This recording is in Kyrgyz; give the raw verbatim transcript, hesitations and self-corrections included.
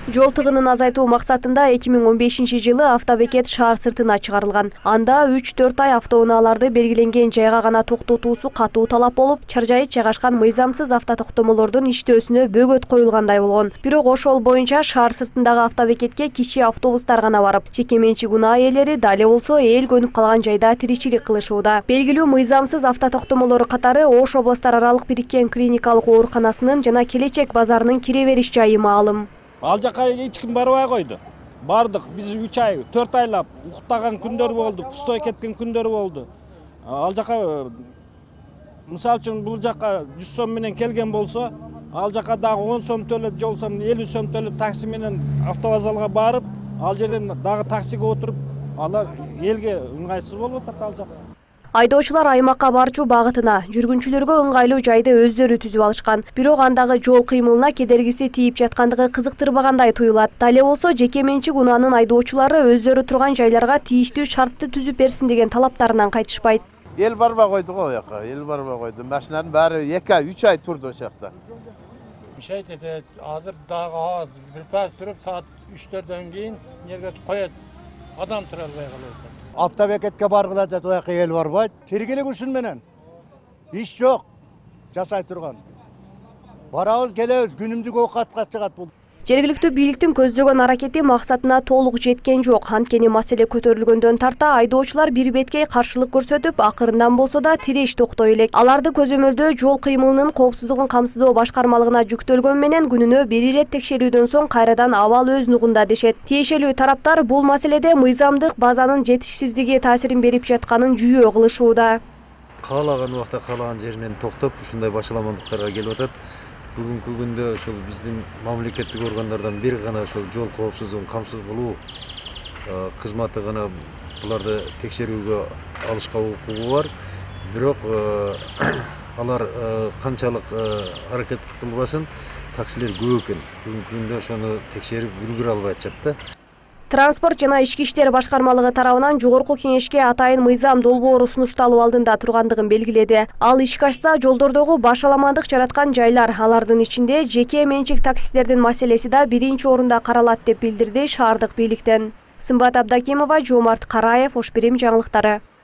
Жол тыгынын азайтуу максатында эки миң он бешинчи жылы автобекет шаар сыртына чыгарылган. Анда үч төрт ай автоунааларды белгиленген жайга гана токтотуусу катуу талап болуп, чаржайыт жайгашкан мыйзамсыз автотоктомолордун иштөөсүнө бөгөт коюлгандай болгон. Бирок ошол боюнча шаар сыртындагы автобекетке кичи автобустар гана барып, жеке менчик унаа ээлери дале болсо эл көнүп калган жайда тиричилик кылышууда. Белгилүү мыйзамсыз автотоктомолору катары Ош областар аралык бириккен клиникалык ооруканасынын жана Келечек базарынын кире бериш жайы маалым. Ал жака эч ким барбай койду. Бардык, биз үч ай, төрт айлап уктаган күндөр болду, пустой кеткен күндөр болду. Ал жака мисалы үчүн бул жака жүз сом менен келген болсо, ал жака дагы он сом төлөп, жол сом элүү сом төлөп такси менен автовокзалга барып, ал жерден дагы таксиге отуруп, алар элге ыңгайсыз болуп атат ал жак. Айдоочулар аймакка барчу багытына, жүргүнчүлөргө ыңгайлуу жайды өздөрү түзүп алышкан. Бирок андагы жол кыймылына кедергиси тийип жаткандыгы кызыктырбагандай туюлат. Дале болсо жеке менчик унаанын айдоочулары өздөрү турган жайларга тийиштүү шартты түзүп берсин деген талаптарынан кайтышпайт. Эл барбай койду го яка, эл барбай койду. Машинанын баары эки ай, үч ай турду ошол жакта. Мишайт этет, азыр дагы аз бир пас туруп, саат үч төрттөн кийин жерге коет. Адам тура албай калат. Автобекетке баргыла деп ояка эл барбайт. Тиргелик ушун менен. Иш жок. Жасай турган. Барабыз, келебиз, күнүмдүк оокатка чыгат бул. Жергиликтүү бийликтин көздөгөн аракети максатына толук жеткен жок. Анткени маселе көтөрүлгөндөн тарта айдоочулар бир беткей каршылык көрсөтүп, акырындан болсо да тиреш токтой элек. Аларды көзөмөлдөө жол кыймылынын коопсуздугун камсыздоо башкармалыгына жүктөлгөн менен күнүнө бир ирет текшерүүдөн соң кайрадан абал өз нугунда дешет. Тиешелүү тараптар бул маселеде мыйзамдык базанын жетишсиздиги таасирин берип жатканын жүйөө кылышууда. Каалаган убакта каалаган жеринен токтоп, ушундай башаламандыктарга келип атат. Бүгүнкү күндө ошол биздин мамлекеттик органдардан бир гана ошол жол коопсуздугун камсыз кылуу кызматы гана буларды текшерүүгө алышка укугу бар. Бирок алар канчалык аракет кылбасын, таксилер көп экен. Бүгүнкү күндө ошону текшерип үлгүрө албай атышат да. Транспорт жана ички иштер башкармалыгы тарабынан жогорку кеңешке атайын мыйзам долбоору сунушталуу алдында тургандыгын белгиледи. Ал ишке ашса, жолдордогу башаламандык жараткан жайлар, алардын ичинде жеке менчик таксистердин маселеси да биринчи орунда каралат деп билдирди шаардык бийликтен. Сымбат Абдакимова, Жомарт Караев, Ош Бирим жаңылыктары.